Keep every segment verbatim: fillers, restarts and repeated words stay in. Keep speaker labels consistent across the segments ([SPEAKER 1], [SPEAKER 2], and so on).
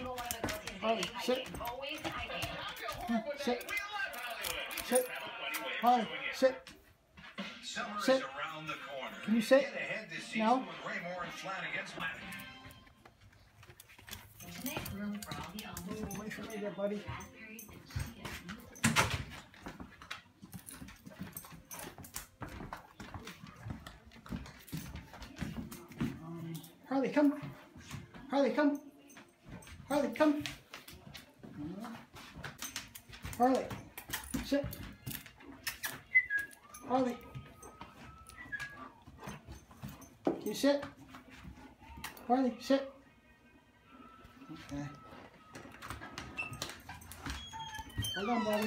[SPEAKER 1] Harley, sit. Sit. Sit. Harley, sit. Sit. Can you sit? No? Wait for me there, buddy. Um, Harley, come. Harley, come. Harley, come. Harley, sit. Harley. Can you sit? Harley, sit. Okay. Hold on, buddy.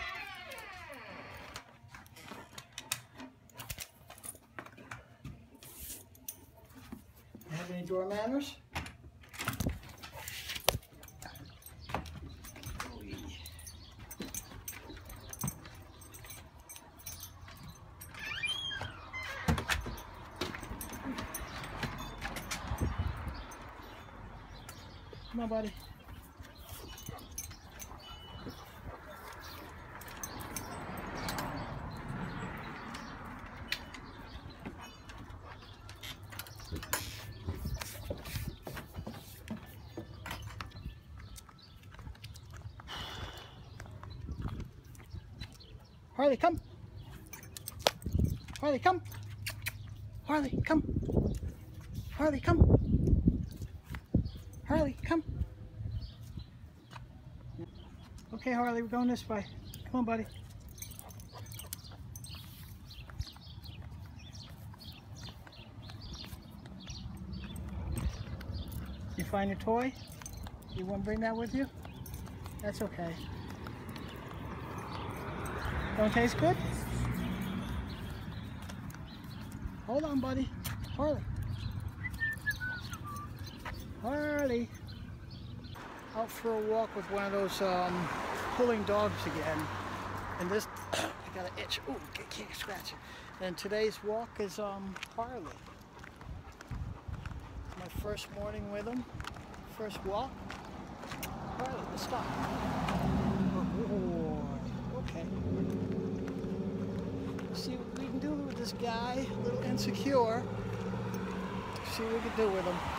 [SPEAKER 1] You have any door manners? Come on, buddy. Harley, come. Harley, come. Harley, come. Harley, come. Harley, come. Okay, Harley, we're going this way. Come on, buddy. You find your toy? You want to bring that with you? That's okay. Don't taste good? Hold on, buddy. Harley. Harley. Out for a walk with one of those um, pulling dogs again. And this, I got an itch. Ooh, can't scratch it. And today's walk is um, Harley. My first morning with him. First walk. Harley, let's stop. Oh, okay. See what we can do with this guy. A little insecure. See what we can do with him.